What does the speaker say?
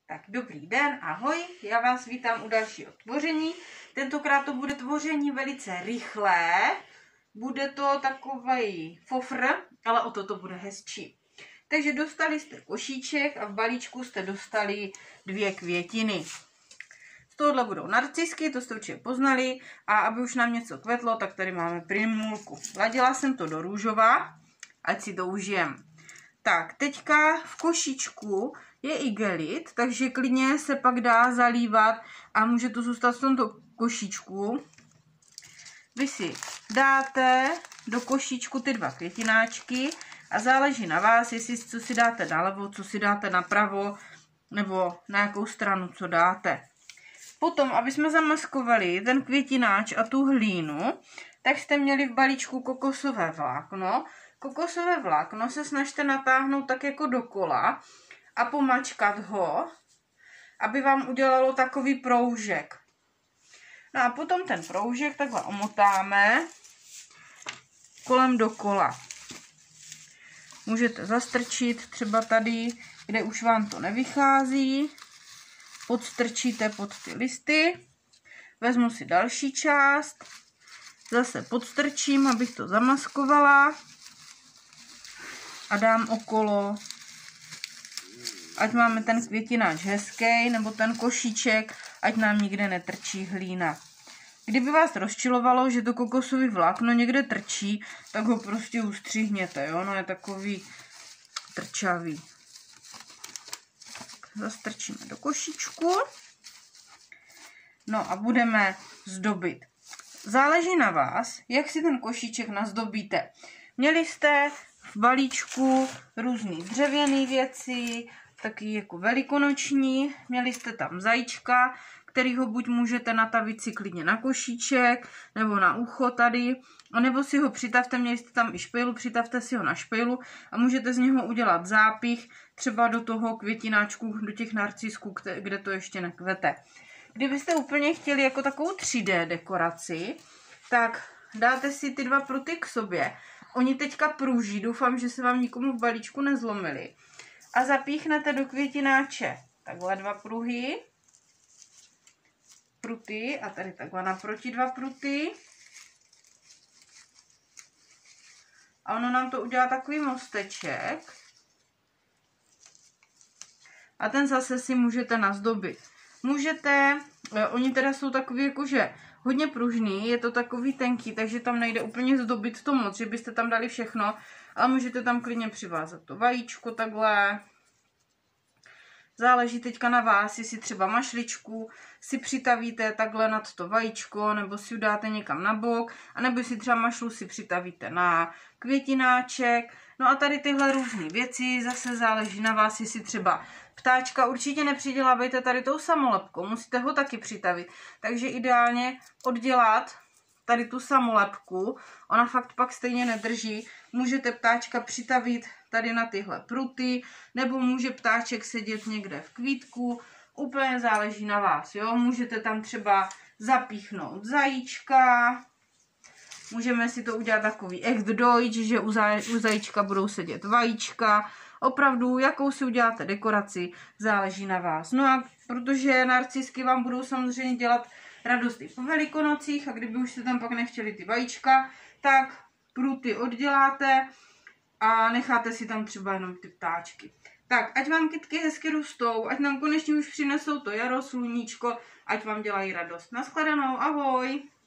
Tak dobrý den, ahoj, já vás vítám u dalšího tvoření. Tentokrát to bude tvoření velice rychlé, bude to takovej fofr, ale o to bude hezčí. Takže dostali jste košíček a v balíčku jste dostali 2 květiny. Z tohohle budou narcisky, to jste určitě poznali, a aby už nám něco kvetlo, tak tady máme primulku. Ladila jsem to do růžova, ať si to užijem. Tak, teďka v košíčku je igelit, takže klidně se pak dá zalívat a může to zůstat v tomto košíčku. Vy si dáte do košíčku ty 2 květináčky a záleží na vás, jestli co si dáte nalevo, co si dáte napravo, nebo na jakou stranu co dáte. Potom, aby jsme zamaskovali ten květináč a tu hlínu, tak jste měli v balíčku kokosové vlákno. Kokosové vlákno se snažte natáhnout tak jako dokola a pomačkat ho, aby vám udělalo takový proužek. No a potom ten proužek takhle omotáme kolem dokola. Můžete zastrčit třeba tady, kde už vám to nevychází. Podstrčíte pod ty listy. Vezmu si další část. Zase podstrčím, abych to zamaskovala. A dám okolo, ať máme ten květináč hezký, nebo ten košíček, ať nám nikde netrčí hlína. Kdyby vás rozčilovalo, že to kokosové vlákno někde trčí, tak ho prostě ustřihněte, jo, no je takový trčavý. Tak zastrčíme do košíčku. No a budeme zdobit. Záleží na vás, jak si ten košíček nazdobíte. Měli jste v balíčku různý dřevěné věci, taky jako velikonoční. Měli jste tam zajíčka, kterýho buď můžete natavit si klidně na košíček, nebo na ucho tady, nebo si ho přitavte, měli jste tam i špejlu, přitavte si ho na špejlu a můžete z něho udělat zápich třeba do toho květináčku, do těch narcisků, kde to ještě nekvete. Kdybyste úplně chtěli jako takovou 3D dekoraci, tak dáte si ty 2 pruty k sobě. Oni teďka pruží, doufám, že se vám nikomu v balíčku nezlomili. A zapíchnete do květináče takhle 2 pruhy. Pruty a tady takhle naproti 2 pruty. A ono nám to udělá takový mosteček. A ten zase si můžete nazdobit. Můžete, oni teda jsou takový jakože hodně pružný, je to takový tenký, takže tam nejde úplně zdobit to moc, že byste tam dali všechno, ale můžete tam klidně přivázat to vajíčko takhle. Záleží teďka na vás, jestli třeba mašličku si přitavíte takhle nad to vajíčko, nebo si ji dáte někam na bok, anebo si třeba mašlu si přitavíte na květináček. No a tady tyhle různé věci, zase záleží na vás, jestli třeba ptáčka určitě nepřidělávejte tady tou samolepkou, musíte ho taky přitavit. Takže ideálně oddělat tady tu samolepku, ona fakt pak stejně nedrží. Můžete ptáčka přitavit tady na tyhle pruty, nebo může ptáček sedět někde v kvítku, úplně záleží na vás, jo. Můžete tam třeba zapíchnout zajíčka, můžeme si to udělat takový Echt Deutsch, že u zajíčka budou sedět vajíčka. Opravdu, jakou si uděláte dekoraci, záleží na vás. No a protože narcisky vám budou samozřejmě dělat radost i po velikonocích a kdyby už se tam pak nechtěli ty vajíčka, tak pruty odděláte a necháte si tam třeba jenom ty ptáčky. Tak, ať vám kytky hezky rostou, ať nám konečně už přinesou to jaro, sluníčko, ať vám dělají radost. Naschledanou, ahoj!